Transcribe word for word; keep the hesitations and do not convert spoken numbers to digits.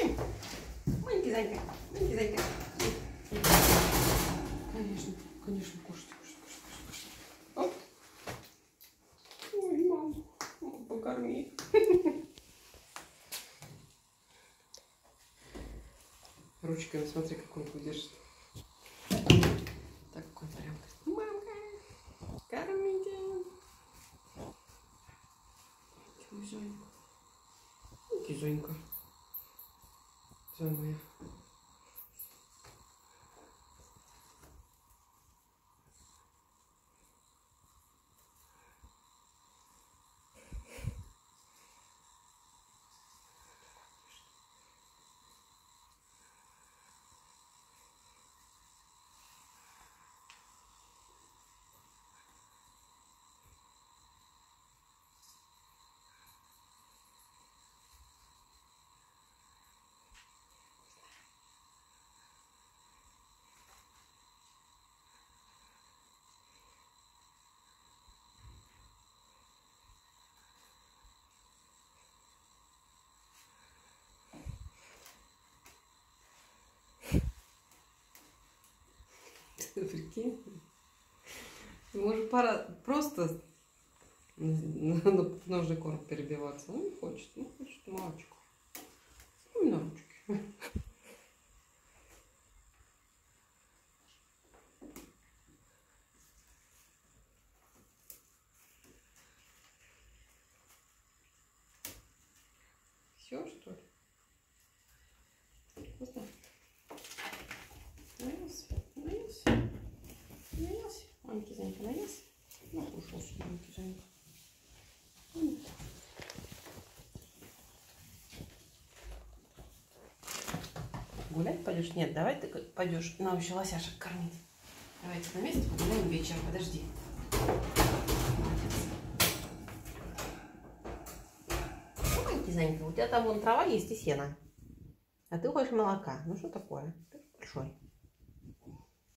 Маленький зайка, маленький зайка. Конечно, конечно, кушать, кушать, кушать, кушать. Оп. Ой, маму, маму покорми. Ручками смотри, как он держит. Так, он прям. Мамка, кормите. Зонька. Зонька. Зонька моя. Прикинь. Может, пора просто на ножный корм перебиваться. Ну, не хочет, ну, хочет молочку. Ну, на ручки. Все, что ли? Вкусно? Наелся? Наелся? Наелся? Маленький зайка наелся? Накушал сюда, маленький зайка. Гулять пойдешь? Нет, давай ты пойдешь. Нам еще лосяшек кормить. Давайте на месте погуляем вечером. Подожди. Ну, маленький зайка, у тебя там вон трава есть и сено. А ты хочешь молока. Ну что такое? Ты большой.